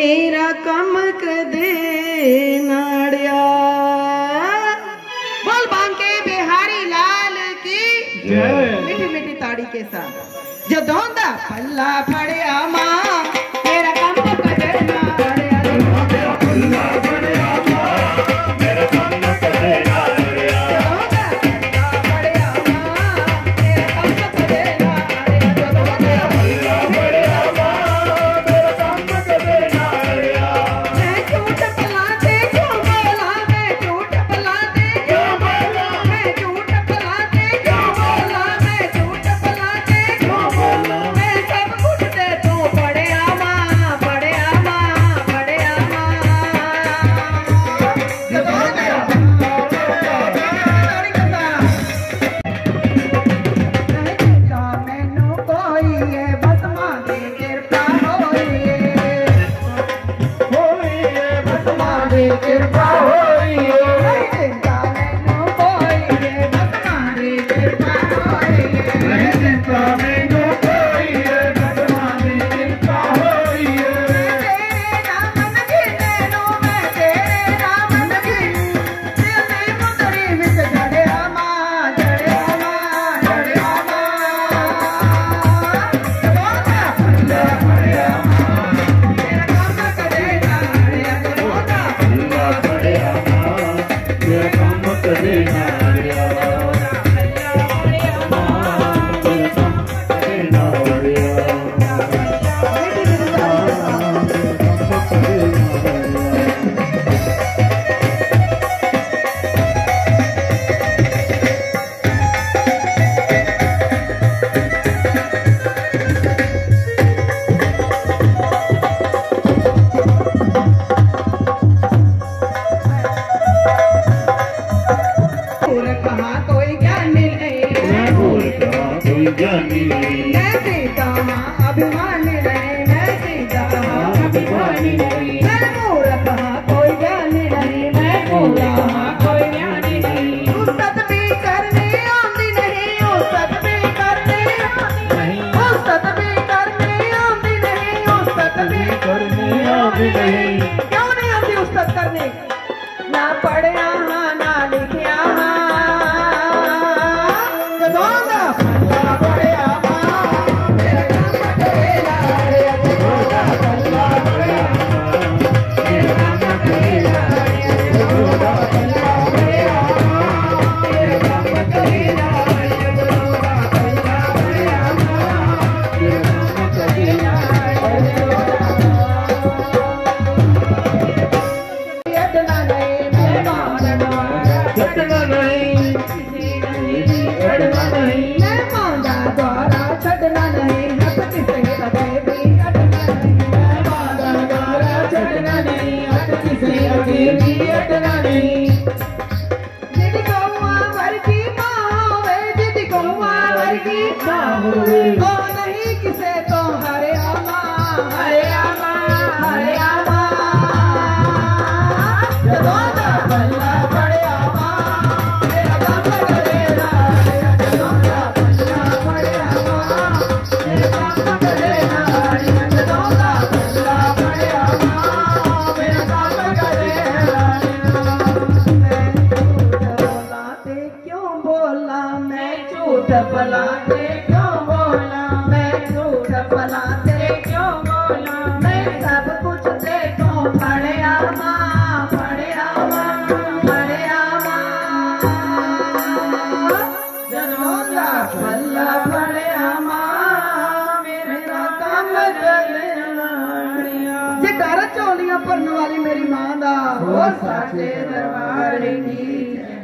मेरा कम कदे नाड़िया। बोल बांके बिहारी लाल की मीठी मीठी ताड़ी के साथ। जो दोंदा पल्ला पड़िया माँ मेरा कम कदे नाड़िया। पल्ला पड़िया माँ मेरा कम कदे नाड़िया। क्यों नहीं आती उस्ताद करने? ना पढ़िया ना लिखिया नहीं किसे तो हरे आमा हरे आमा हरे आमा जदोदा पल्ला पड़े आमा मेरा काम करेगा जदोदा पल्ला पड़े आमा मेरा काम करेगा जदोदा पल्ला पड़े आमा मेरा काम करेगा। मैं झूठ बोलाते क्यों बोला मैं झूठ बोलाते क्यों बोला मैं सब कुछ देखो पड़े आमा पड़े आमा पड़े आमा जनोदा पल्ला पड़े आमा मेरा काम करना। जयकारा चौलियां भरने वाली मेरी मां दा हो साचे दरबार की।